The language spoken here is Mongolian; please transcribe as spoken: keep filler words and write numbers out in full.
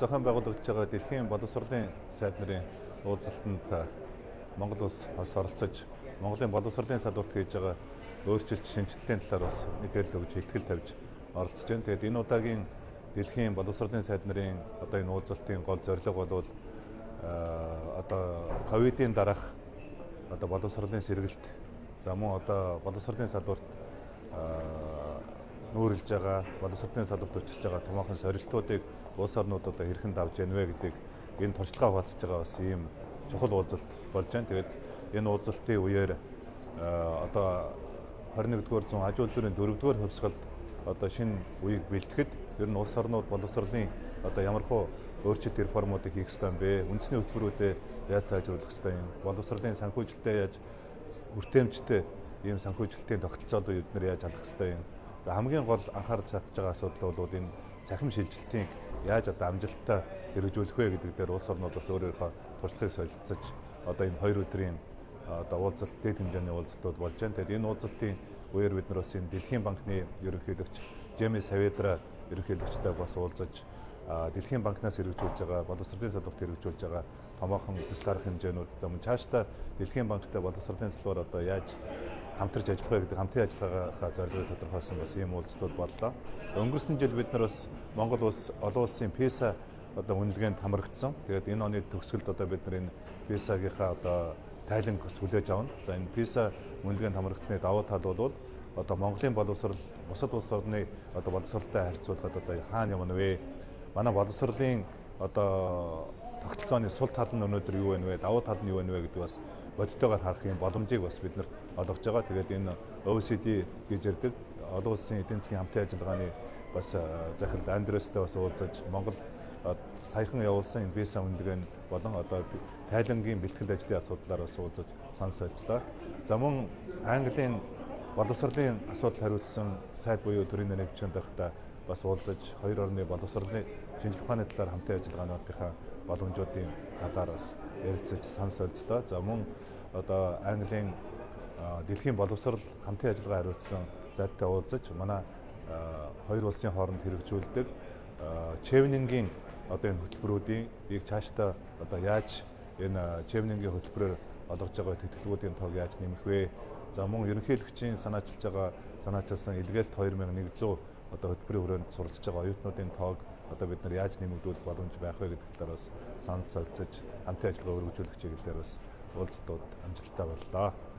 зохион байгуулагдж байгаа дэлхийн боловсролын сайд нарын уулзалтанд Монгол улс бас оролцож, Монголын боловсролын салбарт хийж байгаа өөрчлөлт шинжилгээний талаар бас мэдээлэл өгж илтгэл тавьж оролцож байна. Тэгээд энэ удаагийн дэлхийн боловсролын сайд нарын одоо энэ уулзалтын гол зорилго бол одоо ковидын дараах одоо боловсролын сэргэлт, за мөн одоо боловсролын салбарт нүүрлж байгаа, боловсролын салбарт учирч байгаа томоохон сорилтуудыг улс орнууд одоо хэрхэн давж яах вэ гэдэг энэ туршлагаа хуваалцж байгаа бас ийм чухал уулзалт болж байна. Тэгээд энэ уулзалтын үеэр одоо хорин нэгдүгээр зуун аж үйлдвэрийн дөрөвдүгээр хувьсгалд одоо шинэ үеийг бэлтгэхэд ер нь улс орнууд боловсролын одоо ямархуу өөрчлөлт реформуудыг хийх ёстой юм бэ? Үндэсний хөтөлбөрүүдэд яаж сайжруулах ёстой юм? Боловсролын санхүүжилтээ яаж хүртээмжтэй ийм санхүүжилтийн тогтолцоолоо бид нар яаж алах ёстой юм? За хамгийн гол анхаарал татж байгаа асуудал бол энэ цахим шилжилтийг яаж одоо амжилттай хэрэгжүүлэх вэ гэдэг дээр улс орнууд бас өөрийнхөө туршлагыг солилцож одоо энэ хоёр өдрийн одоо уулзалт, дэд хэмжээний уулзалтууд болж байна. Тэгээд энэ уулзалтын үеэр бид нар бас энэ Дэлхийн банкны ерөнхийлөгч Жеймс Саведра ерөнхийлөгчтэй бас уулзаж Дэлхийн банкнаас хэрэгжүүлж байгаа боловсролын салбарт хэрэгжүүлж байгаа томоохон төсөл арга хэмжээнүүд за мөн цаашдаа Дэлхийн банктай боловсролын салбар одоо яаж хамтарч ажиллах вэ гэдэг хамтын ажиллагаагаа зорилгыг тодорхойлсон бас ийм уулзалтууд боллоо. Өнгөрсөн жил бид нар бас Монгол улс олон улсын PISA одоо үнэлгээнд хамрагдсан. Тэгээд энэ оны төгсгөлд одоо бид нар энэ PISA-гийнхаа одоо тайланг бас хүлээж авна. За энэ PISA үнэлгээнд хамрагдсны давуу тал бол одоо Монголын боловсрол бусад улс орны одоо боловсролтой харьцуулахад одоо хаана явна вэ? Манай боловсролын одоо тогтолцооны сул тал нь өнөөдөр юу вэ? Давуу тал нь юу вэ гэдэг бас бодитойгоор харах юм боломжийг бас бид нар олгож байгаа. Тэгээд энэ O E C D гэж ярддаг олон улсын эдийн засгийн хамтын ажиллагааны бас захирал Андрестэй бас уулзаж Монгол саяхан явуулсан энэ PISA үнэлгээний болон одоо тайлангийн бэлтгэл ажлын асуудлаар бас уулзаж санал солилцлоо. За мөн Английн боловсролын асуудал хариуцсан сайд буюу төрийн нэрвчэнд дарахта бас уулзаж хоёр орны боловсролын шинжилгээ ухааны талаар хамтын ажиллагаануудынхаа боломжуудын талаар бас ярилцаж санал солилцлоо. За мөн одоо Английн дэлхийн боловсрол хамтын ажиллагаа хариуцсан зайтай уулзаж манай хоёр улсын хооронд хэрэгжүүлдэг Chevening-ийн одоо энэ хөтөлбөрүүдийн ийг цаашдаа одоо яаж энэ Chevening-ийн хөтөлбөрөөр олгож байгаа тэтгэлгүүдийн тоог яаж нэмэх вэ? За мөн ерөнхийлөгчийн санаачилж байгаа санаачилсан илгээлт хоёр мянга нэг зуун одоо хөтөлбөрийн хүрээнд суралцж байгаа оюутнуудын тоог одоо бид нар яаж нэмэгдүүлэх боломж байх вэ гэдэг талаар бас санал солилцож хамтын ажиллагаа өргөжүүлэх чиглэлээр бас уулзалтууд амжилттай боллоо.